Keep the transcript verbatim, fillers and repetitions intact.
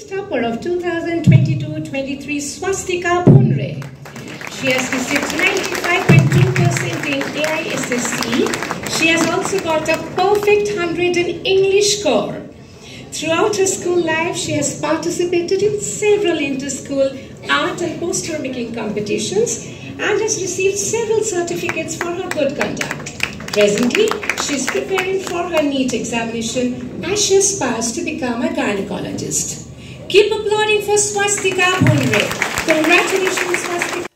topper of two thousand twenty-two twenty-three Swastika Bhunre. She has received ninety-five point two percent in A I S S C. She has also got a perfect one hundred in English score. Throughout her school life, she has participated in several inter-school art and poster making competitions and has received several certificates for her good conduct. Presently, she is preparing for her NEET examination as she aspires to become a gynecologist. Keep applauding for Swastika Bhunre. Congratulations, Swastika.